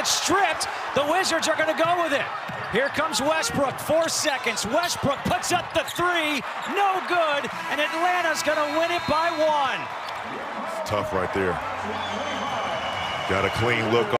stripped. The Wizards are going to go with it. Here comes Westbrook, 4 seconds. Westbrook puts up the three, no good, and Atlanta's going to win it by 1. Tough right there. Got a clean look.